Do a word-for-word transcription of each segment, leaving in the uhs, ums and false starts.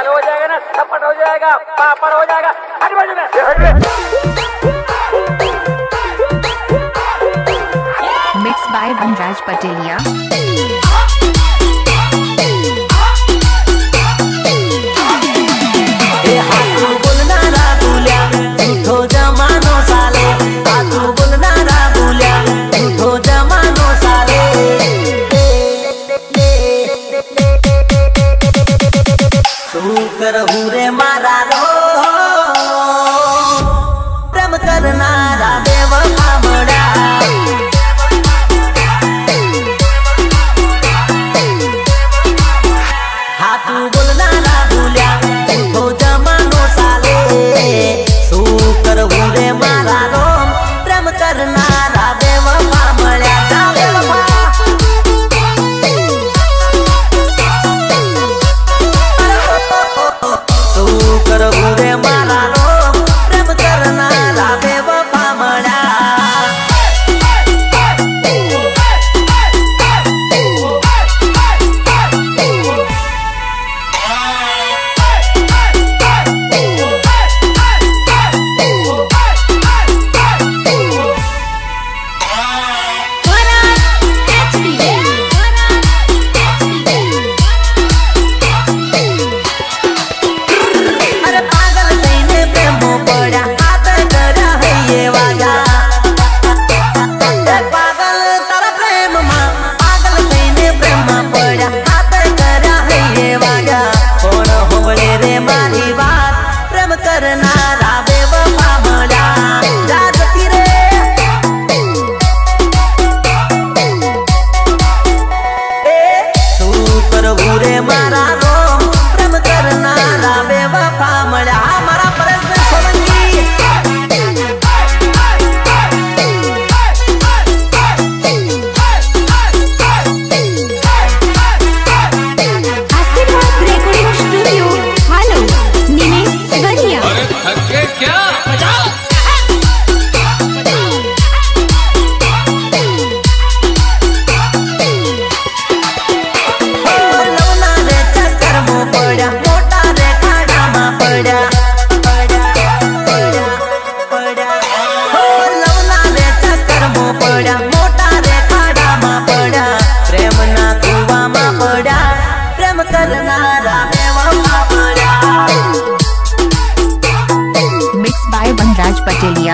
चालू हो जाएगा ना, थप्पड़ हो जाएगा, पापड़ हो जाएगा। हट बाजू में, हट में। Mix by Vanraj Pateliya. रे मारा रो प्रेम करनारा देव कामड़ा हाथू बोलनारा भूल्या झूठो जमानो साले सू करहू रे मारा रो प्रेम करनारा देव कामड़ा जावे रे मारा रो प्रेम करनारा बेवफा मड़ा करनारा बेवफा मड़ा जाती रे सू करहू रे मारा रो प्रेम करनारा बेवफा मड़ा हमारा परस में सोलंगी आशीर्वाद रिकॉर्डिंग स्टूडियो हेलो निमेश वरिया। थके क्या बजाओ लवना रे चक्कर मो पड़ा मोटा रे खाड़ा मा पड़ा पड़ा पड़ा पड़ा हो लवना रे चक्कर मो पड़ा मोटा रे खाड़ा मा पड़ा प्रेम ना कुआ मा पड़ा प्रेम करनारा बेवफा पड़ा मिक्स बाय वनराज पटेलिया।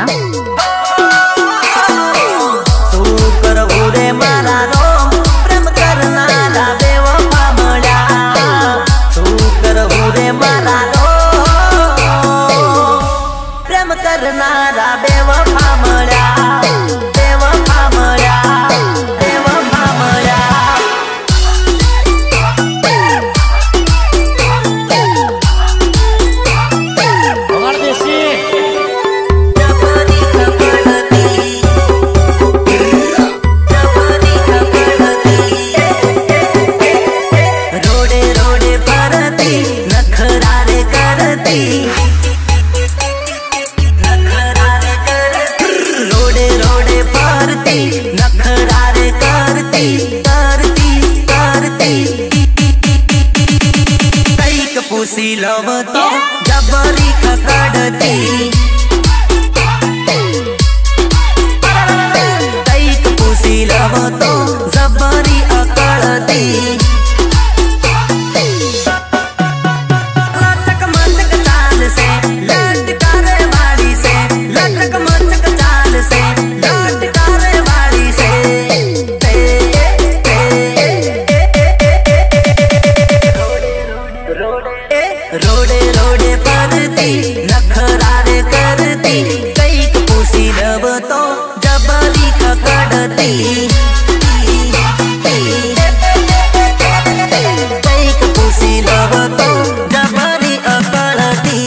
सू करहू रे मारा रो प्रेम करनारा बेवफा मड़ा सू करहू रे मारा रो प्रेम करनारा बेवफा मड़ा बेवफा मड़ा बेवफा मड़ा जबरी खपड़ती जबरी खपड़ती रोडे रोडे फरती नखरा रे करती नखरा रे करती रोडे रोडे फरती नखरा रे करती करती करती कईक पूसी लव तो जबरी खकड़ती कईक पूसी लव तो जबरी अकड़ती लचक मचक चाल से लटकारे वाली से लचक मचक चाल से लटकारे वाली से रोडे रोडे परती नखरा रे करती कईक पूसी लव तो जबरी खकड़ती कईक पूसी लव तो जबरी अकड़ती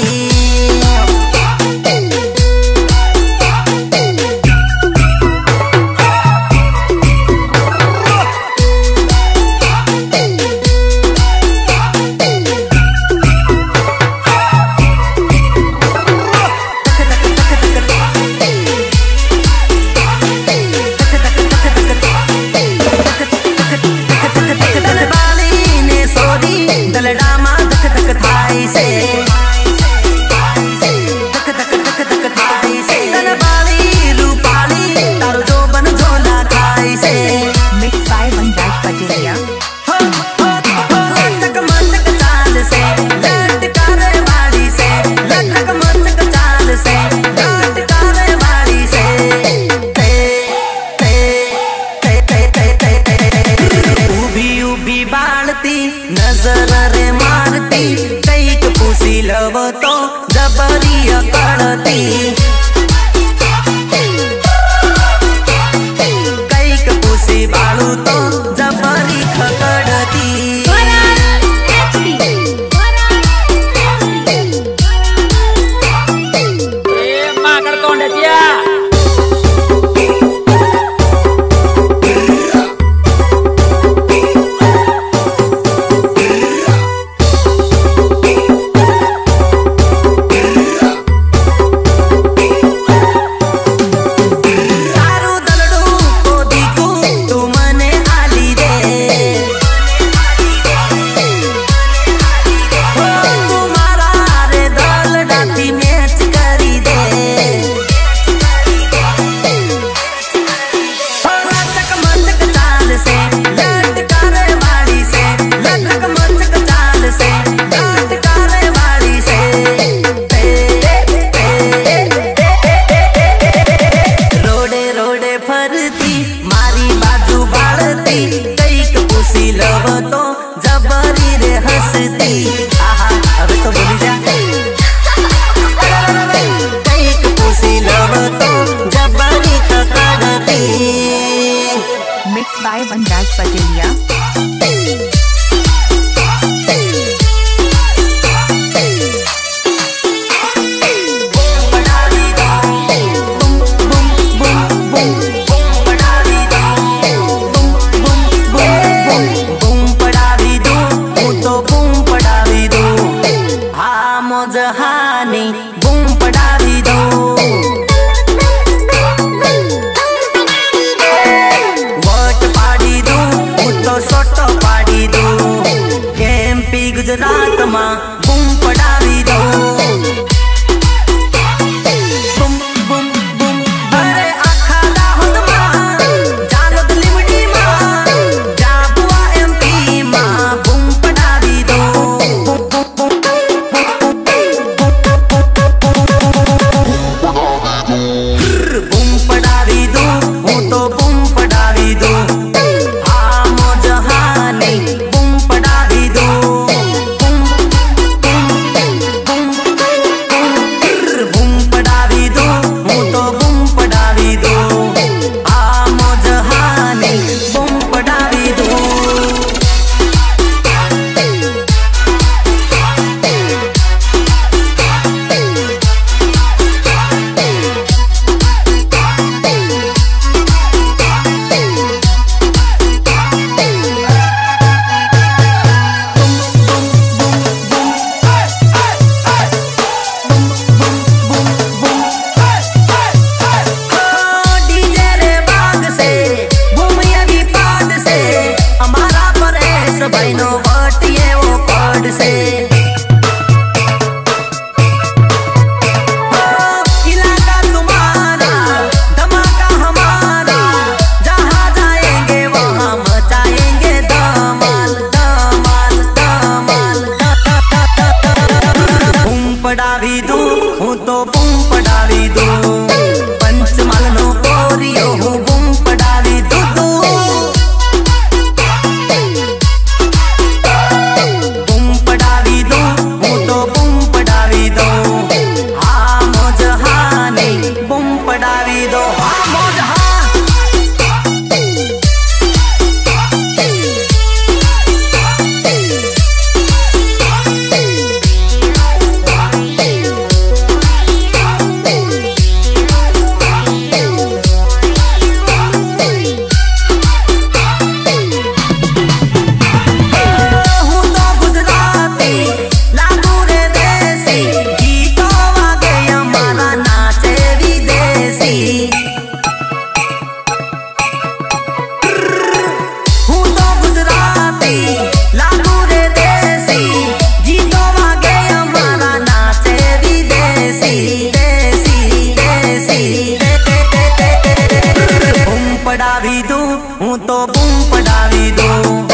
पड़ावी दूं, हूं तो बूम पड़ावी दूं।